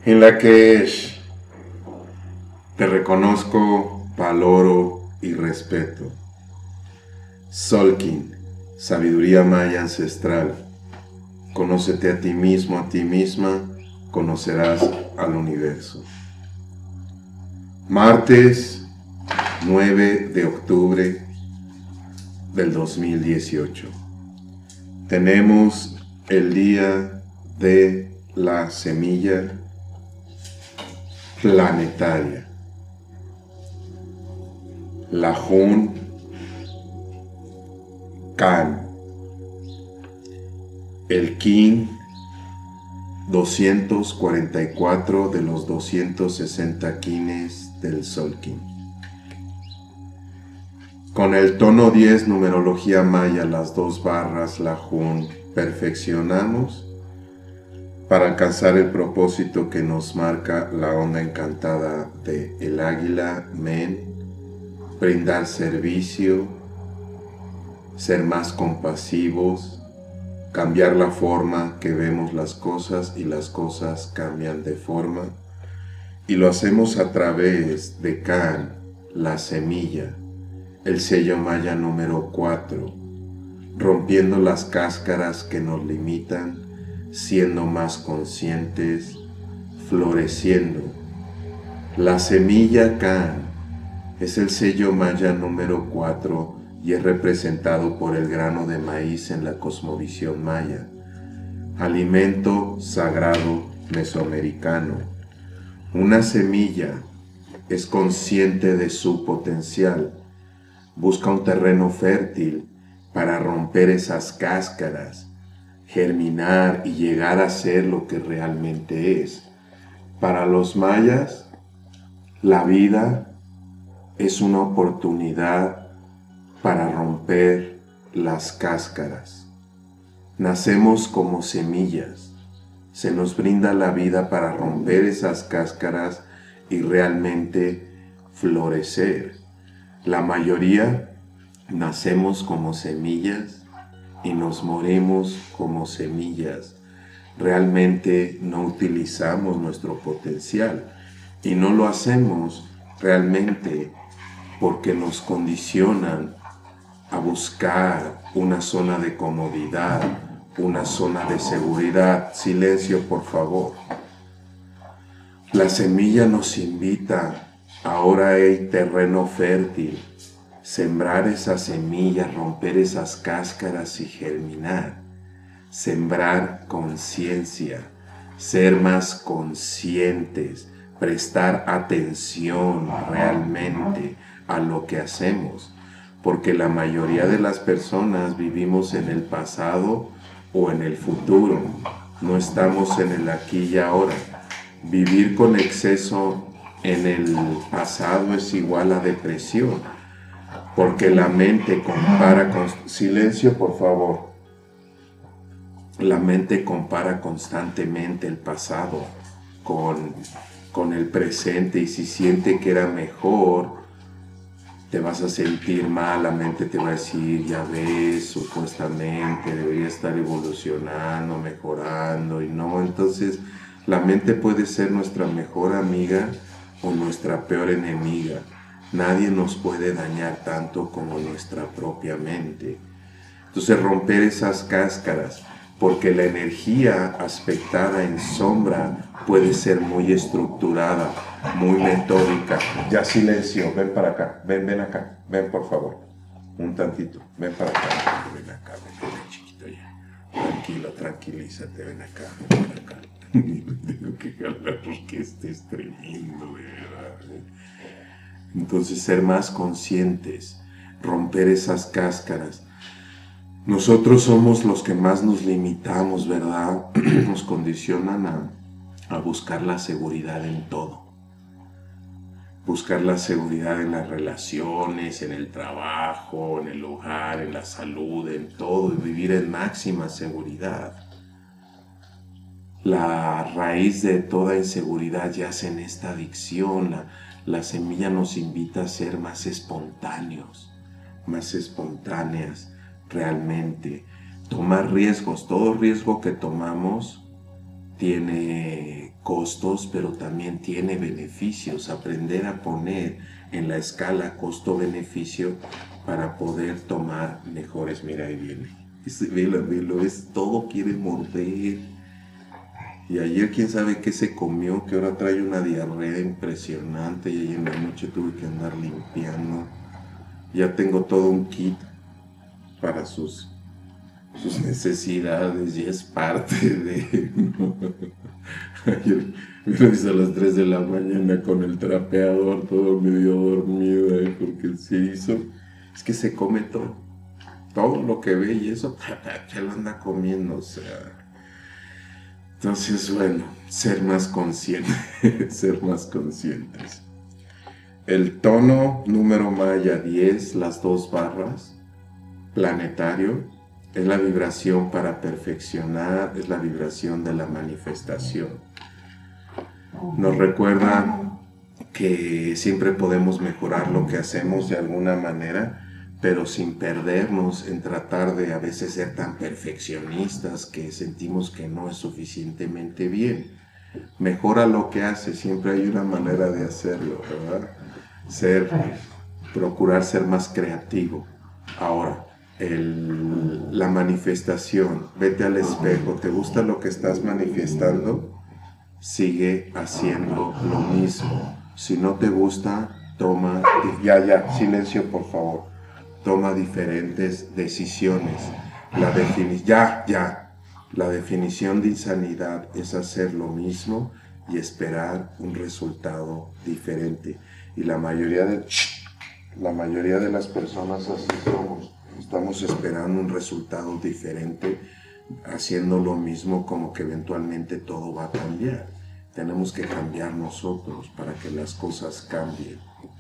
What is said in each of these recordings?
En la que te reconozco, valoro y respeto. Tzolk'in, sabiduría maya ancestral. Conócete a ti mismo, a ti misma, conocerás al universo. Martes 9 de octubre del 2018. Tenemos el día de la semilla planetaria. La Jun Kan. El King 244 de los 260 Kines del Tzolk'in. Con el tono 10, numerología maya, las 2 barras, la Jun, perfeccionamos para alcanzar el propósito que nos marca la onda encantada de el águila, Men, brindar servicio, ser más compasivos, cambiar la forma que vemos las cosas y las cosas cambian de forma, y lo hacemos a través de Kan, la semilla, el sello maya número 4, rompiendo las cáscaras que nos limitan, siendo más conscientes, floreciendo. La semilla Kan es el sello maya número 4 y es representado por el grano de maíz en la cosmovisión maya, alimento sagrado mesoamericano. Una semilla es consciente de su potencial, busca un terreno fértil para romper esas cáscaras, germinar y llegar a ser lo que realmente es. Para los mayas, la vida es una oportunidad para romper las cáscaras. Nacemos como semillas. Se nos brinda la vida para romper esas cáscaras y realmente florecer. La mayoría nacemos como semillas y nos morimos como semillas. Realmente no utilizamos nuestro potencial y no lo hacemos realmente porque nos condicionan a buscar una zona de comodidad, una zona de seguridad. Silencio, por favor. La semilla nos invita, ahora hay terreno fértil, sembrar esas semillas, romper esas cáscaras y germinar. Sembrar conciencia, ser más conscientes, prestar atención realmente a lo que hacemos. Porque la mayoría de las personas vivimos en el pasado o en el futuro, no estamos en el aquí y ahora. Vivir con exceso en el pasado es igual a depresión, porque la mente compara con... Silencio, por favor. La mente compara constantemente el pasado con el presente, y si siente que era mejor, te vas a sentir mal, la mente te va a decir, ya ves, supuestamente debería estar evolucionando, mejorando, y no. Entonces la mente puede ser nuestra mejor amiga o nuestra peor enemiga. Nadie nos puede dañar tanto como nuestra propia mente. Entonces romper esas cáscaras, porque la energía aspectada en sombra puede ser muy estructurada, muy metódica. Ya silencio, ven para acá, ven acá, ven por favor, un tantito, ven para acá, ven acá, ven chiquito ya, tranquilo, tranquilízate, ven acá, ven para acá. Tengo que jalar porque este es tremendo, de verdad. Entonces ser más conscientes, romper esas cáscaras. Nosotros somos los que más nos limitamos, ¿verdad? Nos condicionan a buscar la seguridad en todo. Buscar la seguridad en las relaciones, en el trabajo, en el hogar, en la salud, en todo, y vivir en máxima seguridad. La raíz de toda inseguridad yace en esta adicción. La semilla nos invita a ser más espontáneos, más espontáneas. Realmente tomar riesgos, todo riesgo que tomamos tiene costos, pero también tiene beneficios. Aprender a poner en la escala costo-beneficio para poder tomar mejores. Mira, ahí viene. Velo, todo quiere morder. Y ayer quién sabe qué se comió, que ahora trae una diarrea impresionante y ahí en la noche tuve que andar limpiando. Ya tengo todo un kit para sus necesidades y es parte de... Ayer me lo hice a las 3 de la mañana con el trapeador, todo medio dormido, porque se hizo... Es que se come todo lo que ve y eso se lo anda comiendo, o sea... Entonces, bueno, ser más conscientes, ser más conscientes. El tono número maya 10, las 2 barras, planetario, es la vibración para perfeccionar, es la vibración de la manifestación. Nos recuerda que siempre podemos mejorar lo que hacemos de alguna manera, pero sin perdernos en tratar de a veces ser tan perfeccionistas que sentimos que no es suficientemente bien. Mejora lo que haces, siempre hay una manera de hacerlo, ¿verdad? Procurar ser más creativo. Ahora, la manifestación, vete al espejo, ¿te gusta lo que estás manifestando? Sigue haciendo lo mismo. Si no te gusta, toma, silencio por favor. Toma diferentes decisiones. La definición de insanidad es hacer lo mismo y esperar un resultado diferente. Y la mayoría de las personas así somos. Estamos esperando un resultado diferente, haciendo lo mismo como que eventualmente todo va a cambiar. Tenemos que cambiar nosotros para que las cosas cambien.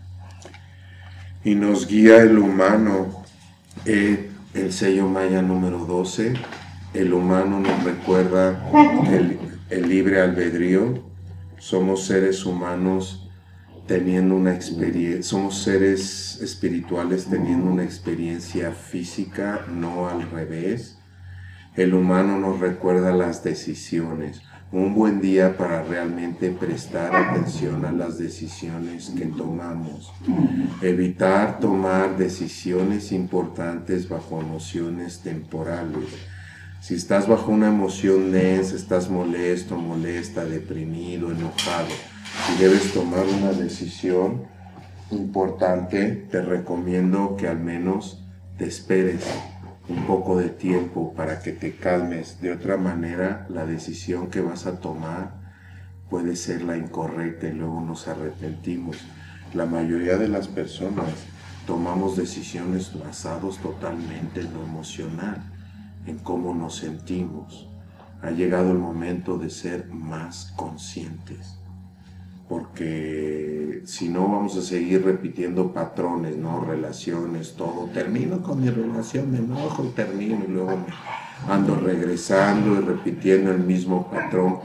Y nos guía el humano, el sello maya número 12. El humano nos recuerda el libre albedrío. Somos seres humanos teniendo una experiencia, somos seres espirituales teniendo una experiencia física, no al revés. El humano nos recuerda las decisiones. Un buen día para realmente prestar atención a las decisiones que tomamos. Evitar tomar decisiones importantes bajo emociones temporales. Si estás bajo una emoción densa, estás molesto, molesta, deprimido, enojado, y debes tomar una decisión importante, te recomiendo que al menos te esperes un poco de tiempo para que te calmes. De otra manera, la decisión que vas a tomar puede ser la incorrecta y luego nos arrepentimos. La mayoría de las personas tomamos decisiones basadas totalmente en lo emocional, en cómo nos sentimos. Ha llegado el momento de ser más conscientes, porque si no vamos a seguir repitiendo patrones, ¿no? Relaciones, todo. Termino con mi relación, me enojo, termino y luego me ando regresando y repitiendo el mismo patrón.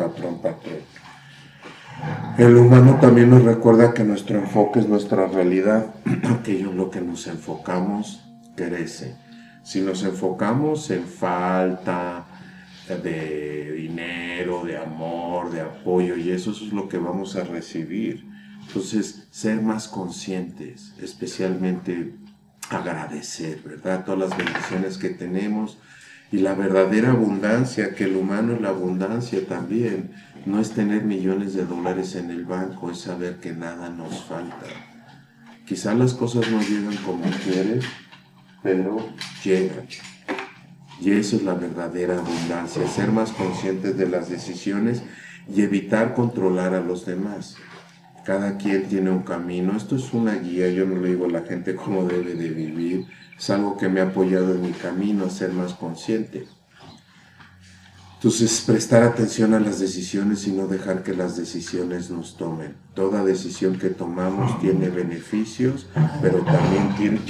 El humano también nos recuerda que nuestro enfoque es nuestra realidad. Aquello en lo que nos enfocamos crece. Si nos enfocamos en falta de dinero, de amor, de apoyo, y eso es lo que vamos a recibir. Entonces, ser más conscientes, especialmente agradecer, ¿verdad? Todas las bendiciones que tenemos y la verdadera abundancia, que el humano es la abundancia también. No es tener millones de dólares en el banco, es saber que nada nos falta. Quizás las cosas no llegan como quieres, pero llegan. Y eso es la verdadera abundancia, ser más conscientes de las decisiones y evitar controlar a los demás. Cada quien tiene un camino. Esto es una guía, yo no le digo a la gente cómo debe de vivir. Es algo que me ha apoyado en mi camino a ser más consciente. Entonces, prestar atención a las decisiones y no dejar que las decisiones nos tomen. Toda decisión que tomamos tiene beneficios, pero también tiene...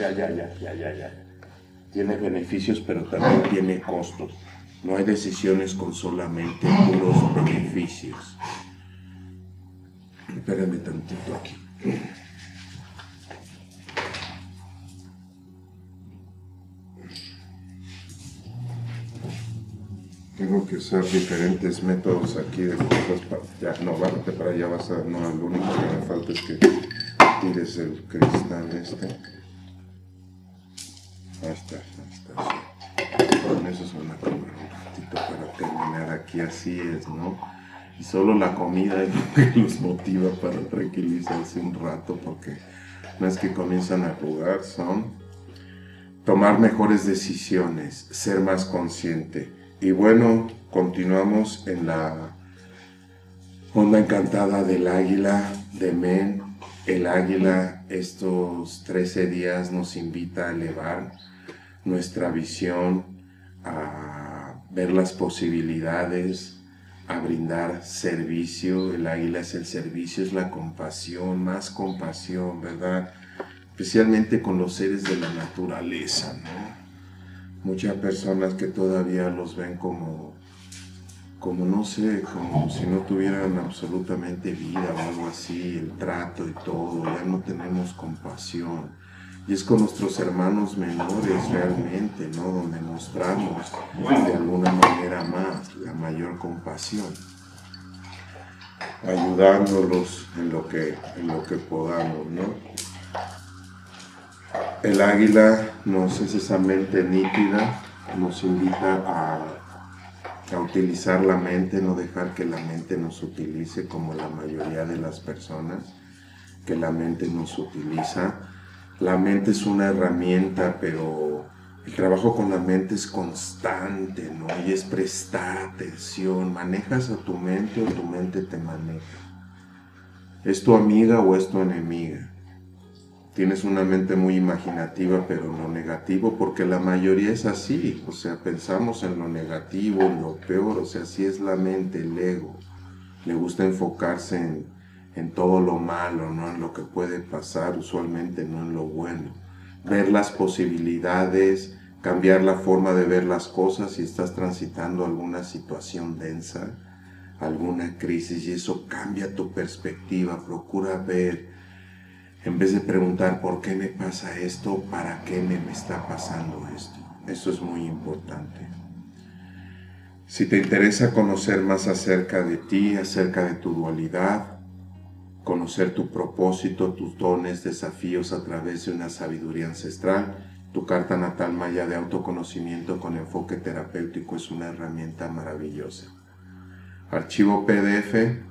Tiene beneficios, pero también tiene costos. No hay decisiones con solamente puros beneficios. Espérame tantito aquí. Tengo que usar diferentes métodos aquí de cosas para... Ya, no, bájate para allá, vas a... No, lo único que me falta es que tires el cristal este. Ahí está, sí. Con eso se van a comer un ratito para terminar aquí, así es, ¿no? Y solo la comida es lo que los motiva para tranquilizarse un rato, porque no es que comienzan a jugar, son tomar mejores decisiones, ser más consciente. Y bueno, continuamos en la onda encantada del águila, de Men. El águila, estos 13 días nos invita a elevar nuestra visión, a ver las posibilidades, a brindar servicio. El águila es el servicio, es la compasión, más compasión, ¿verdad? Especialmente con los seres de la naturaleza, ¿no? Muchas personas que todavía los ven como no sé, como si no tuvieran absolutamente vida o algo así, el trato y todo, ya no tenemos compasión. Y es con nuestros hermanos menores realmente, ¿no? Donde mostramos de alguna manera más la mayor compasión, ayudándolos en lo que podamos, ¿no? El águila nos es esa mente nítida, nos invita a utilizar la mente, no dejar que la mente nos utilice como la mayoría de las personas, que la mente nos utiliza. La mente es una herramienta, pero el trabajo con la mente es constante, ¿no? Y es prestar atención. ¿Manejas a tu mente o tu mente te maneja? ¿Es tu amiga o es tu enemiga? Tienes una mente muy imaginativa, pero en lo negativo, porque la mayoría es así, o sea, pensamos en lo negativo, en lo peor, o sea, así es la mente, el ego. Le gusta enfocarse en todo lo malo, no en lo que puede pasar, usualmente no en lo bueno. Ver las posibilidades, cambiar la forma de ver las cosas si estás transitando alguna situación densa, alguna crisis, y eso cambia tu perspectiva. Procura ver, en vez de preguntar ¿por qué me pasa esto? ¿Para qué me está pasando esto? Eso es muy importante. Si te interesa conocer más acerca de ti, acerca de tu dualidad, conocer tu propósito, tus dones, desafíos a través de una sabiduría ancestral, tu carta natal maya de autoconocimiento con enfoque terapéutico es una herramienta maravillosa. Archivo PDF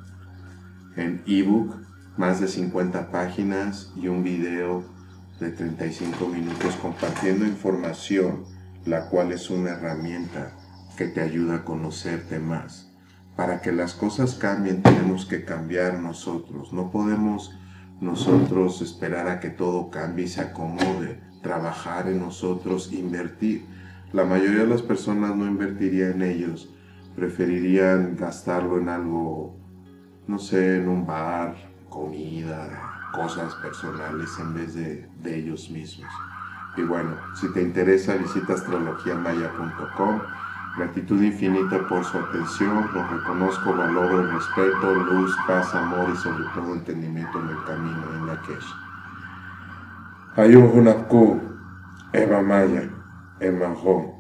en ebook, más de 50 páginas y un video de 35 minutos compartiendo información, la cual es una herramienta que te ayuda a conocerte más. Para que las cosas cambien tenemos que cambiar nosotros. No podemos nosotros esperar a que todo cambie y se acomode. Trabajar en nosotros, invertir. La mayoría de las personas no invertiría en ellos. Preferirían gastarlo en algo, no sé, en un bar, comida, cosas personales en vez de ellos mismos. Y bueno, si te interesa, visita astrologiamaya.com. Gratitud infinita por su atención, los reconozco, valoro el respeto, luz, paz, amor y sobre todo entendimiento en el camino en la Kesh. Ayuhunapku, Eva Maya, Emajo.